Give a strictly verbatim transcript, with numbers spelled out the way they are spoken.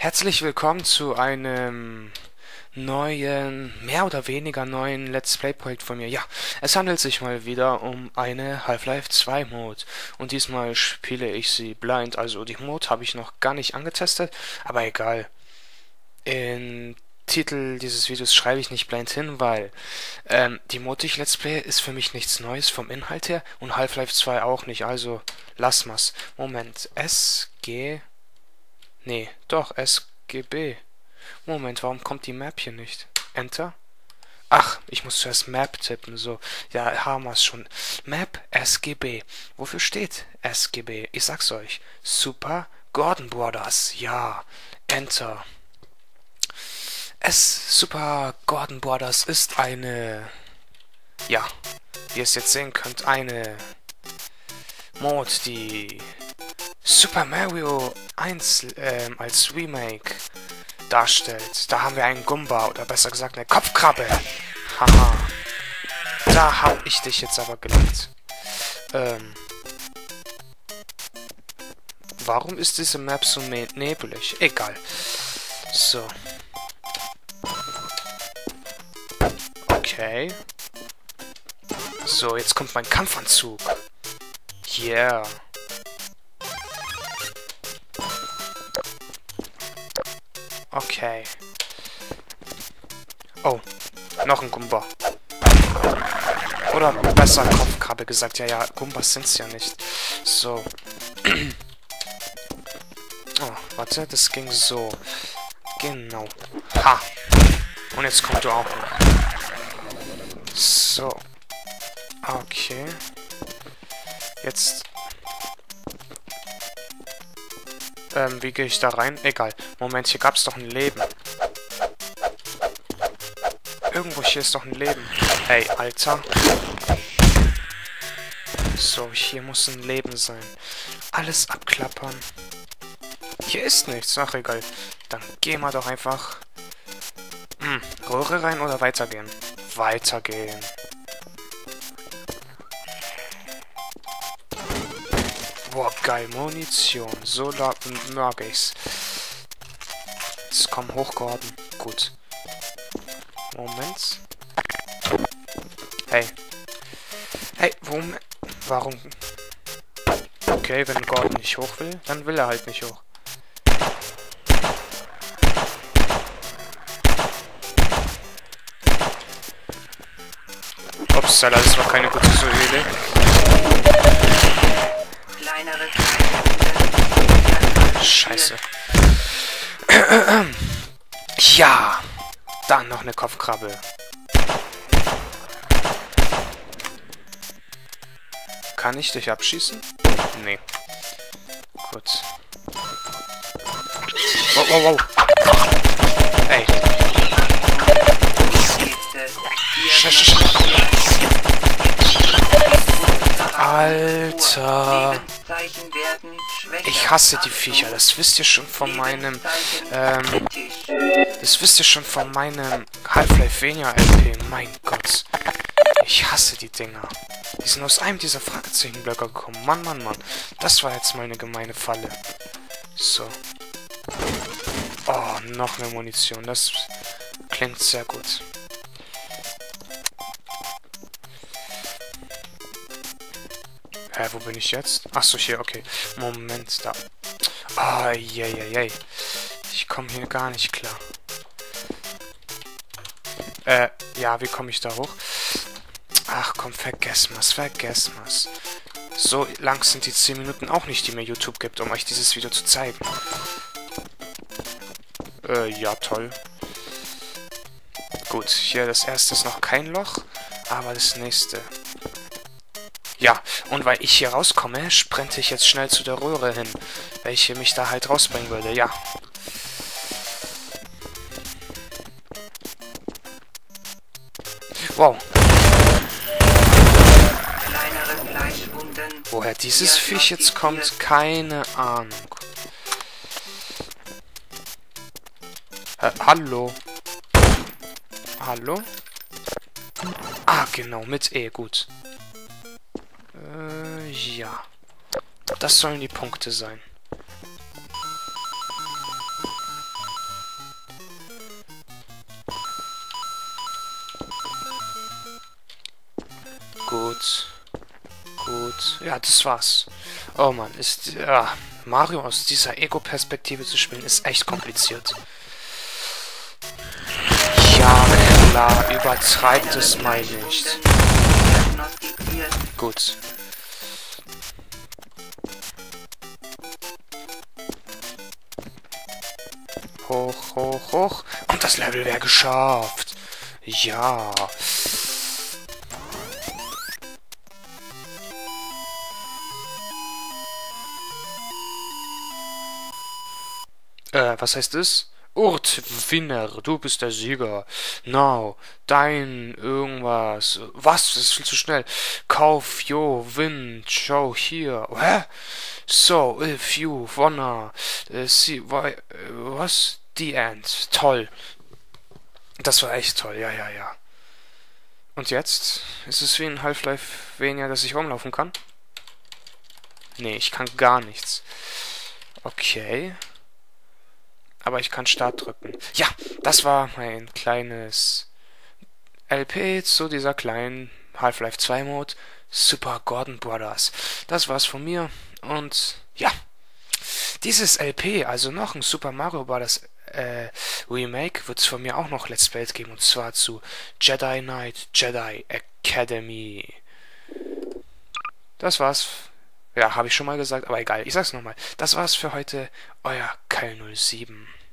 Herzlich willkommen zu einem neuen, mehr oder weniger neuen Let's Play-Projekt von mir. Ja, es handelt sich mal wieder um eine Half-Life zwei Mode. Und diesmal spiele ich sie blind. Also die Mode habe ich noch gar nicht angetestet, aber egal. In Titel dieses Videos schreibe ich nicht blind hin, weil ähm, die Mode, die ich Let's Play, ist für mich nichts Neues vom Inhalt her und Half-Life zwei auch nicht. Also lass mal's. Moment, S G... Nee, doch, S G B. Moment, warum kommt die Map hier nicht? Enter? Ach, ich muss zuerst Map tippen, so. Ja, haben wir's schon. Map S G B. Wofür steht S G B? Ich sag's euch. Super Gordon Brothers. Ja. Enter. S Super Gordon Brothers ist eine... Ja, wie ihr es jetzt sehen könnt, eine Mode, die Super Mario eins äh, als Remake darstellt. Da haben wir einen Goomba, oder besser gesagt eine Kopfkrabbe. Haha. Da hab ich dich jetzt aber gelangt. Ähm. Warum ist diese Map so ne nebelig? Egal. So. Okay. So, jetzt kommt mein Kampfanzug. Yeah. Okay. Oh, noch ein Goomba. Oder besser Kopfkrabbe gesagt. Ja, ja, Goombas sind's ja nicht. So. Oh, warte, das ging so. Genau. Ha. Und jetzt kommt du auch noch. So. Okay. Jetzt... Ähm, wie gehe ich da rein? Egal. Moment, hier gab es doch ein Leben. Irgendwo hier ist doch ein Leben. Hey, Alter. So, hier muss ein Leben sein. Alles abklappern. Hier ist nichts. Ach, egal. Dann gehen wir doch einfach... Hm, Röhre rein oder weitergehen? Weitergehen. Boah, geil, Munition. So mag ich's. Jetzt komm, hochgehorden. Gut. Moment. Hey. Hey, warum? Warum? Okay, wenn Gordon nicht hoch will, dann will er halt nicht hoch. Upsala, das war keine gute Idee. Scheiße. Ja. Dann noch eine Kopfkrabbe. Kann ich dich abschießen? Nee. Gut. Wow, wow, wow. Ey. Scheiße. Alter. Ich hasse die Viecher, das wisst ihr schon von meinem, ähm, das wisst ihr schon von meinem Half-Life Venia L P, mein Gott. Ich hasse die Dinger. Die sind aus einem dieser Fragezeichenblöcke gekommen, Mann, Mann, Mann. Das war jetzt mal eine gemeine Falle. So. Oh, noch mehr Munition, das klingt sehr gut. Hä, wo bin ich jetzt? Achso, hier, okay. Moment, da. Ah, oh, je, je, je. Ich komme hier gar nicht klar. Äh, ja, wie komme ich da hoch? Ach komm, vergessen wir's, vergessen wir's. So lang sind die zehn Minuten auch nicht, die mir YouTube gibt, um euch dieses Video zu zeigen. Äh, ja, toll. Gut, hier das erste ist noch kein Loch, aber das nächste... Ja, und weil ich hier rauskomme, sprinte ich jetzt schnell zu der Röhre hin, welche mich da halt rausbringen würde, ja. Wow. Woher dieses Viech jetzt kommt, keine Ahnung. Äh, hallo. Hallo? Ah, genau, mit E, gut. Äh, ja. Das sollen die Punkte sein. Gut. Gut. Ja, das war's. Oh Mann, ist... Ja, Mario aus dieser Ego-Perspektive zu spielen, ist echt kompliziert. Ja, klar, übertreibt es mal nicht. Gut. Hoch, hoch, hoch. Und das Level wäre geschafft. Ja. Äh, was heißt das? Urt, Winner, du bist der Sieger. Now, dein irgendwas. Was? Das ist viel zu schnell. Kauf, yo, win, show hier. Hä? So, if you wanna uh, see, why, äh, was? The end. Toll. Das war echt toll, ja, ja, ja. Und jetzt? Ist es wie in Half-Life weniger, dass ich rumlaufen kann? Nee, ich kann gar nichts. Okay. Aber ich kann Start drücken. Ja, das war mein kleines L P zu dieser kleinen Half-Life zwei Mode. Super Gordon Brothers. Das war's von mir. Und ja, dieses L P, also noch ein Super Mario Bros. Äh, Remake, wird es von mir auch noch Let's Plays geben. Und zwar zu Jedi Knight Jedi Academy. Das war's. Ja, habe ich schon mal gesagt, aber egal. Ich sag's nochmal. Das war's für heute. Euer Keil null sieben.